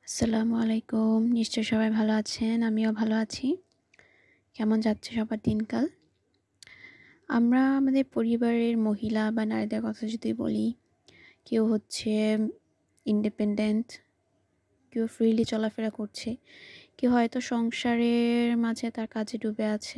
আসসালামু আলাইকুম। নিশ্চয়ই সবাই ভালো আছেন। আমিও ভালো আছি। কেমন যাচ্ছে সবার দিনকাল? আমরা আমাদের পরিবারের মহিলা বা নারীদের কথা যদি বলি, কেউ হচ্ছে ইন্ডিপেন্ডেন্ট, কেউ ফ্রিলি চলাফেরা করছে, কেউ হয়তো সংসারের মাঝে তার কাজে ডুবে আছে।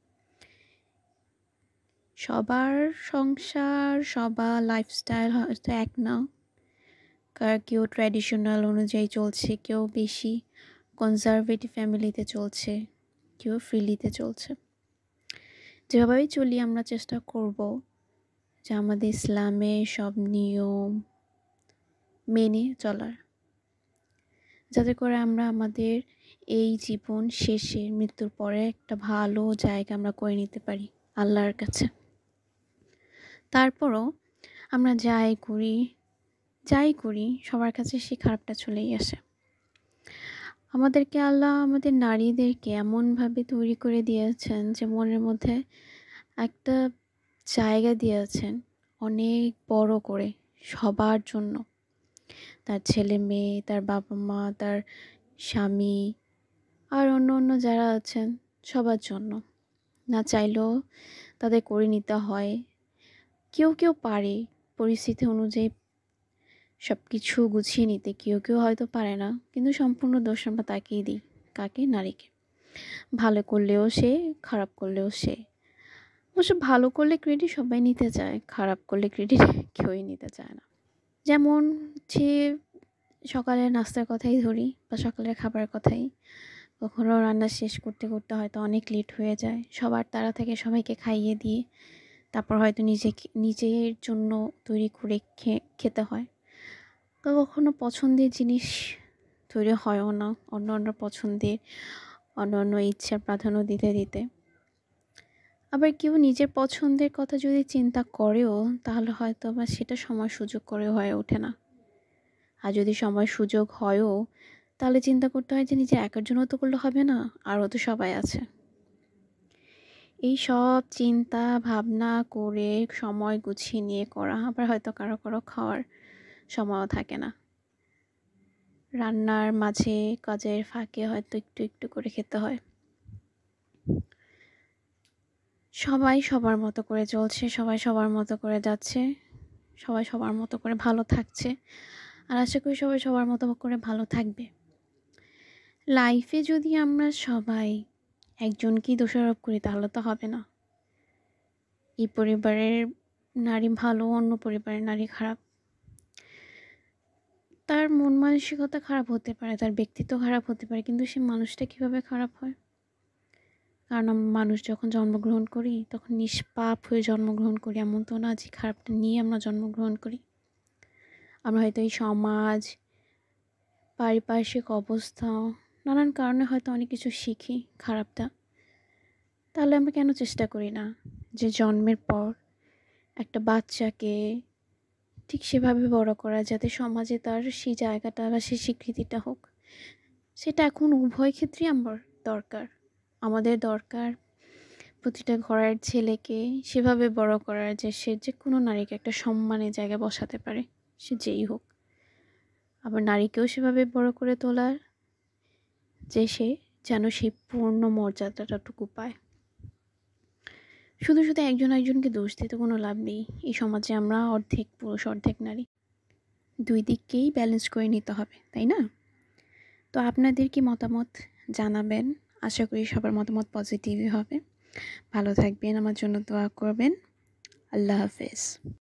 সবার সংসার, সবার লাইফস্টাইল হয়তো এক না। কেউ ট্র্যাডিশনাল অনুযায়ী চলছে, কেউ বেশি কনজারভেটিভ ফ্যামিলিতে চলছে, কেউ ফ্রিলিতে চলছে। যেভাবেই চলি আমরা চেষ্টা করব যে আমাদের ইসলামে সব নিয়ম মেনে চলার, যাতে করে আমরা আমাদের এই জীবন শেষে মৃত্যুর পরে একটা ভালো জায়গা আমরা করে নিতে পারি আল্লাহর কাছে। তারপরও আমরা যাই করি সবার কাছে সেই খারাপটা চলেই আসে। আমাদেরকে আল্লাহ আমাদের নারীদেরকে এমনভাবে তৈরি করে দিয়েছেন যে মনের মধ্যে একটা জায়গা দিয়েছেন অনেক বড় করে সবার জন্য, তার ছেলে মেয়ে, তার বাবা মা, তার স্বামী আর অন্য যারা আছেন সবার জন্য। না চাইলেও তাদের করে নিতে হয়। কেউ পারে পরিস্থিতি অনুযায়ী সব কিছু গুছিয়ে নিতে, কেউ হয়তো পারে না, কিন্তু সম্পূর্ণ দোষ আমরা তাকেই দিই। কাকে? নারীকে। ভালো করলেও সে, খারাপ করলেও সে। অবশ্য ভালো করলে ক্রেডিট সবাই নিতে চায়, খারাপ করলে ক্রেডিট কেউই নিতে চায় না। যেমন যে সকালের নাস্তার কথাই ধরি বা সকালের খাবারের কথাই, কখনো রান্না শেষ করতে করতে হয়তো অনেক লেট হয়ে যায়, সবার তাড়া থেকে সবাইকে খাইয়ে দিয়ে তারপর হয়তো নিজের জন্য তৈরি করে খেতে হয়। কখনো পছন্দের জিনিস তৈরি হয়ও না, অন্য পছন্দের অন্য ইচ্ছার প্রাধান্য দিতে দিতে। আবার কেউ নিজের পছন্দের কথা যদি চিন্তা করেও, তাহলে হয়তো বা সেটা সময় সুযোগ করে হয়ে ওঠে না। আর যদি সময় সুযোগ হয়ও, তাহলে চিন্তা করতে হয় যে নিজে একার জন্য তো করলে হবে না, আরও তো সবাই আছে। এই সব চিন্তা ভাবনা করে সময় গুছিয়ে নিয়ে করা, আবার হয়তো কারো খাওয়ার সময়ও থাকে না। রান্নার মাঝে কাজের ফাঁকে হয়তো একটু করে খেতে হয়। সবাই সবার মতো করে চলছে, সবাই সবার মতো করে যাচ্ছে, সবাই সবার মতো করে ভালো থাকছে, আর আশা করি সবাই সবার মতো করে ভালো থাকবে। লাইফে যদি আমরা সবাই একজনকেই দোষারোপ করি তাহলে তো হবে না। এই পরিবারের নারী ভালো, অন্য পরিবারের নারী খারাপ। তার মন মানসিকতা খারাপ হতে পারে, তার ব্যক্তিত্ব খারাপ হতে পারে, কিন্তু সে মানুষটা কিভাবে খারাপ হয়? কারণ আমরা মানুষ যখন জন্মগ্রহণ করি তখন নিষ্পাপ হয়ে জন্মগ্রহণ করি, এমন তো না যে খারাপটা নিয়ে আমরা জন্মগ্রহণ করি। আমরা হয়তো এই সমাজ, পারিপার্শ্বিক অবস্থা, নানান কারণে হয়তো অনেক কিছু শিখি খারাপটা। তাহলে আমরা কেন চেষ্টা করি না যে জন্মের পর একটা বাচ্চাকে ঠিক সেভাবে বড় করা, যাতে সমাজে তার সেই জায়গাটা বা সেই স্বীকৃতিটা হোক। সেটা এখন উভয় ক্ষেত্রেই আমার দরকার। আমাদের দরকার প্রতিটা ঘরের ছেলেকে সেভাবে বড় করার যে সে যে কোনো নারীকে একটা সম্মানের জায়গায় বসাতে পারে, সে যেই হোক। আবার নারীকেও সেভাবে বড় করে তোলার যে সে যেন সেই পূর্ণ মর্যাদাটাটুকু পায়। শুধু একজনকে দোষ দিতে কোনো লাভ নেই। এই সমাজে আমরা অর্ধেক পুরুষ অর্ধেক নারী, দুই দিককেই ব্যালেন্স করে নিতে হবে, তাই না? তো আপনাদের কি মতামত জানাবেন। আশা করি সবার মতামত পজিটিভই হবে। ভালো থাকবেন, আমার জন্য দোয়া করবেন। আল্লাহ হাফেজ।